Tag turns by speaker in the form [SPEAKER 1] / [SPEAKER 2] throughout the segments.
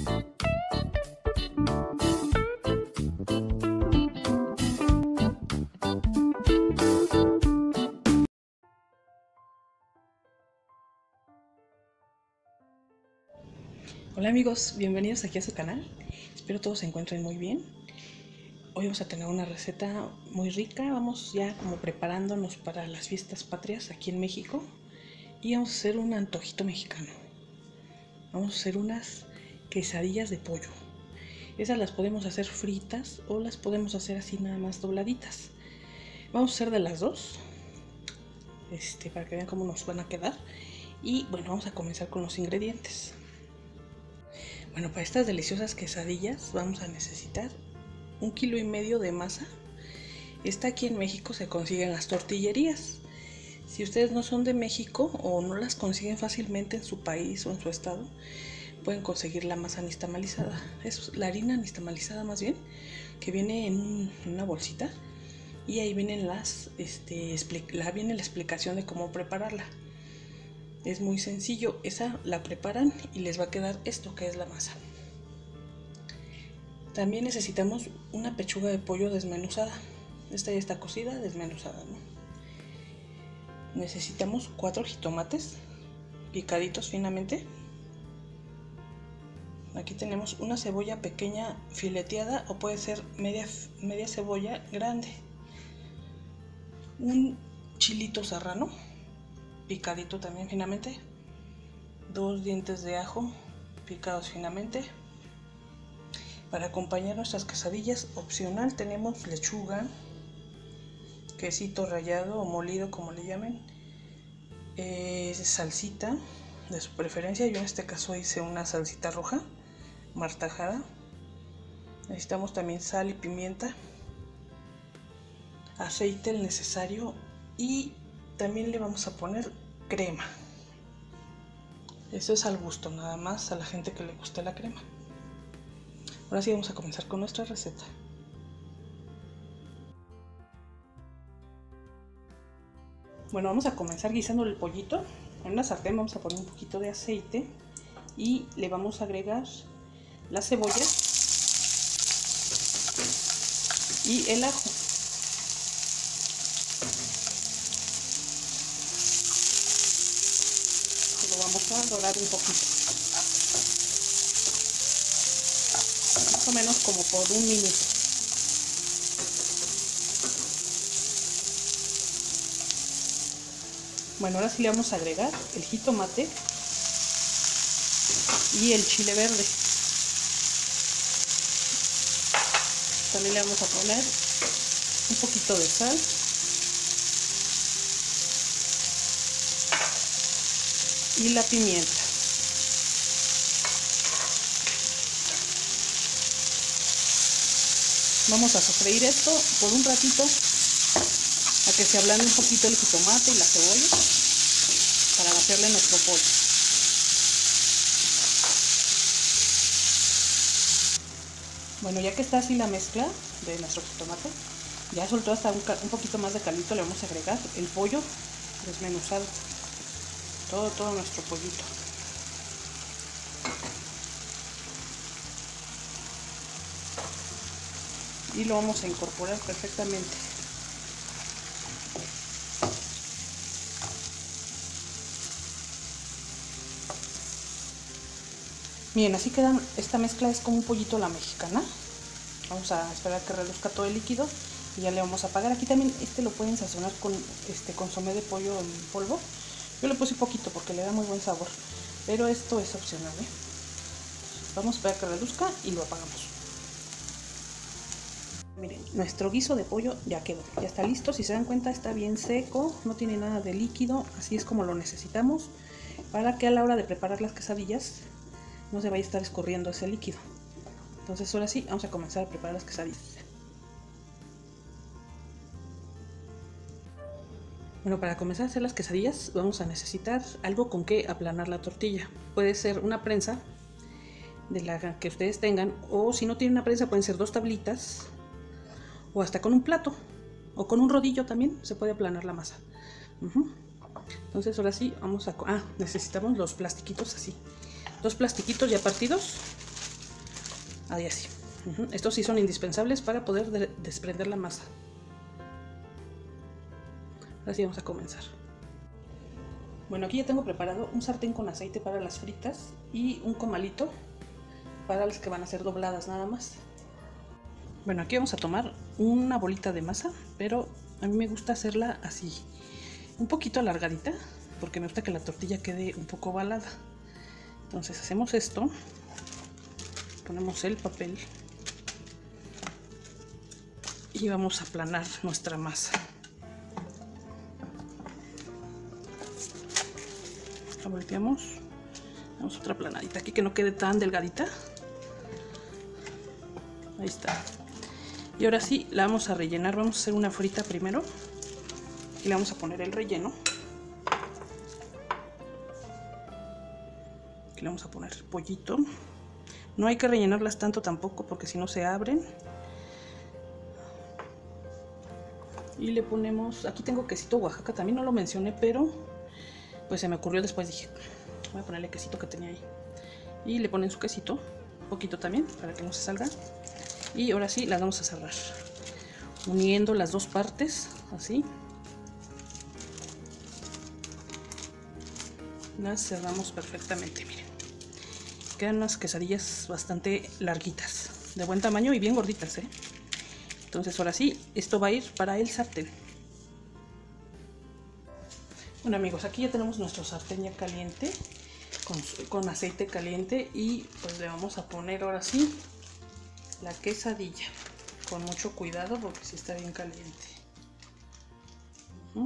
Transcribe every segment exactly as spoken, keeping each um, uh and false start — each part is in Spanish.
[SPEAKER 1] Hola amigos, bienvenidos aquí a su canal. Espero todos se encuentren muy bien. Hoy vamos a tener una receta muy rica. Vamos ya como preparándonos para las fiestas patrias aquí en México. Y vamos a hacer un antojito mexicano. Vamos a hacer unas quesadillas de pollo. Esas las podemos hacer fritas o las podemos hacer así nada más dobladitas. Vamos a hacer de las dos, este, para que vean cómo nos van a quedar. Y bueno, vamos a comenzar con los ingredientes. Bueno, para estas deliciosas quesadillas vamos a necesitar un kilo y medio de masa. Esta aquí en México se consigue en las tortillerías. Si ustedes no son de México o no las consiguen fácilmente en su país o en su estado, pueden conseguir la masa nixtamalizada. Es la harina nixtamalizada más bien, que viene en, un, en una bolsita y ahí vienen las, este, la, viene la explicación de cómo prepararla. Es muy sencillo, esa la preparan y les va a quedar esto que es la masa. También necesitamos una pechuga de pollo desmenuzada. Esta ya está cocida, desmenuzada, ¿no? Necesitamos cuatro jitomates picaditos finamente. Aquí tenemos una cebolla pequeña fileteada o puede ser media, media cebolla grande. Un chilito serrano picadito también finamente, dos dientes de ajo picados finamente. Para acompañar nuestras quesadillas, opcional, tenemos lechuga, quesito rallado o molido como le llamen, eh, salsita de su preferencia. Yo en este caso hice una salsita roja martajada. Necesitamos también sal y pimienta, aceite el necesario y también le vamos a poner crema. Eso es al gusto, nada más a la gente que le guste la crema. Ahora sí vamos a comenzar con nuestra receta. Bueno, vamos a comenzar guisando el pollito. En una sartén vamos a poner un poquito de aceite y le vamos a agregar la cebolla y el ajo. Vamos a dorar un poquito, más o menos como por un minuto. Bueno, ahora sí le vamos a agregar el jitomate y el chile verde. También le vamos a poner un poquito de sal y la pimienta. Vamos a sofreír esto por un ratito a que se ablande un poquito el jitomate y la cebolla para hacerle nuestro pollo. Bueno, ya que está así la mezcla de nuestro jitomate, ya soltó hasta un, un poquito más de caldito, le vamos a agregar el pollo desmenuzado. Todo, todo nuestro pollito. Y lo vamos a incorporar perfectamente. Bien, así queda esta mezcla, es como un pollito a la mexicana. Vamos a esperar que reduzca todo el líquido y ya le vamos a apagar. Aquí también este lo pueden sazonar con este consomé de pollo en polvo. Yo le puse poquito porque le da muy buen sabor, pero esto es opcional, ¿eh? Vamos a esperar que reduzca y lo apagamos. Miren, nuestro guiso de pollo ya quedó, ya está listo. Si se dan cuenta, está bien seco, no tiene nada de líquido, así es como lo necesitamos para que a la hora de preparar las quesadillas no se vaya a estar escurriendo ese líquido. Entonces ahora sí, vamos a comenzar a preparar las quesadillas. Bueno, para comenzar a hacer las quesadillas vamos a necesitar algo con que aplanar la tortilla. Puede ser una prensa de la que ustedes tengan, o si no tienen una prensa pueden ser dos tablitas, o hasta con un plato, o con un rodillo también se puede aplanar la masa. Uh-huh. Entonces ahora sí vamos a... Ah, necesitamos los plastiquitos así. Dos plastiquitos ya partidos. Ahí así. Uh-huh. Estos sí son indispensables para poder de desprender la masa. Ahora sí vamos a comenzar. Bueno, aquí ya tengo preparado un sartén con aceite para las fritas y un comalito para las que van a ser dobladas nada más. Bueno, aquí vamos a tomar una bolita de masa, pero a mí me gusta hacerla así, un poquito alargadita, porque me gusta que la tortilla quede un poco ovalada. Entonces hacemos esto, ponemos el papel y vamos a aplanar nuestra masa. La volteamos, damos otra planadita aquí que no quede tan delgadita. Ahí está. Y ahora sí la vamos a rellenar. Vamos a hacer una frita primero y le vamos a poner el relleno. Aquí le vamos a poner pollito. No hay que rellenarlas tanto tampoco porque si no se abren. Y le ponemos, aquí tengo quesito Oaxaca, también no lo mencioné, pero pues se me ocurrió después, dije, voy a ponerle quesito que tenía ahí. Y le ponen su quesito, un poquito también, para que no se salga. Y ahora sí las vamos a cerrar, uniendo las dos partes, así. Las cerramos perfectamente, miren. Quedan unas quesadillas bastante larguitas, de buen tamaño y bien gorditas, ¿eh? Entonces ahora sí, esto va a ir para el sartén. Bueno amigos, aquí ya tenemos nuestro sartén ya caliente, con, con aceite caliente, y pues le vamos a poner ahora sí la quesadilla, con mucho cuidado porque sí está bien caliente. Uh-huh.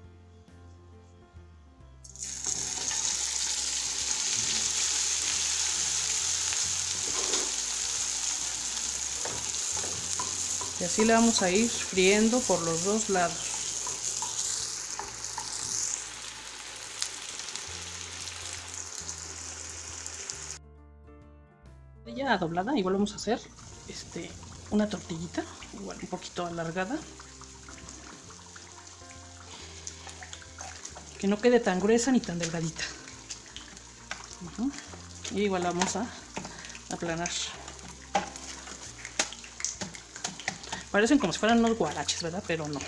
[SPEAKER 1] Y así le vamos a ir friendo por los dos lados. Ya doblada, igual vamos a hacer este, una tortillita, igual un poquito alargada, que no quede tan gruesa ni tan delgadita. Uh-huh. Y igual la vamos a aplanar. Parecen como si fueran unos guaraches, ¿verdad? Pero no.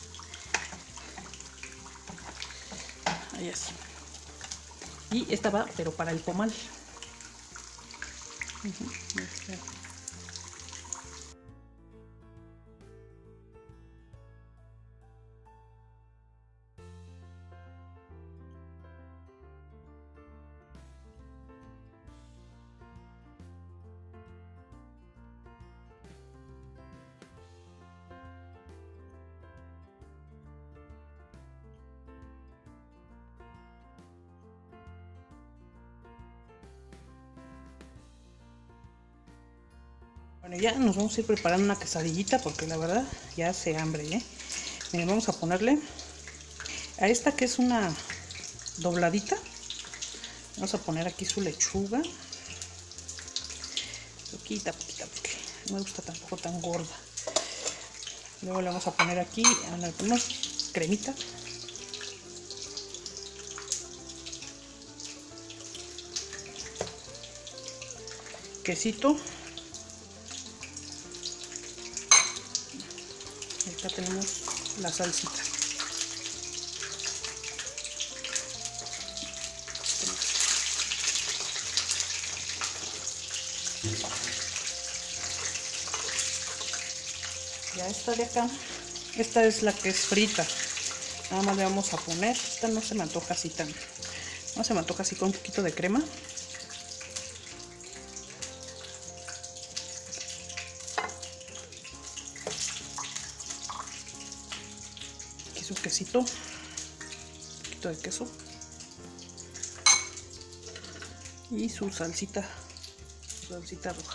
[SPEAKER 1] Ahí así. Y esta va, pero para el comal. Uh-huh. Bueno, ya nos vamos a ir preparando una quesadillita porque la verdad ya hace hambre, ¿eh? Miren, vamos a ponerle a esta que es una dobladita. Vamos a poner aquí su lechuga. Poquita, poquita, porque no me gusta tampoco tan gorda. Luego le vamos a poner aquí, le ponemos cremita. Quesito. Acá tenemos la salsita. Ya esta de acá, esta es la que es frita. Nada más le vamos a poner, esta no se me antoja así tan, no se me antoja así con un poquito de crema. Su quesito, un poquito de queso y su salsita, su salsita roja.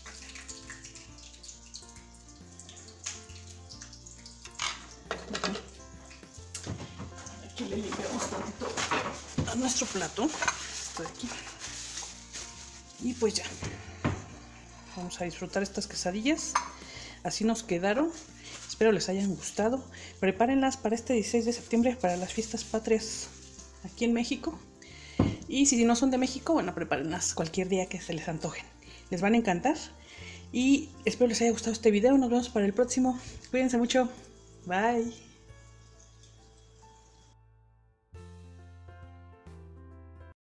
[SPEAKER 1] Aquí le limpiamos tantito a nuestro plato, esto de aquí, y pues ya vamos a disfrutar estas quesadillas. Así nos quedaron. Espero les hayan gustado. Prepárenlas para este dieciséis de septiembre, para las fiestas patrias aquí en México. Y si no son de México, bueno, prepárenlas cualquier día que se les antojen. Les van a encantar. Y espero les haya gustado este video. Nos vemos para el próximo. Cuídense mucho. Bye.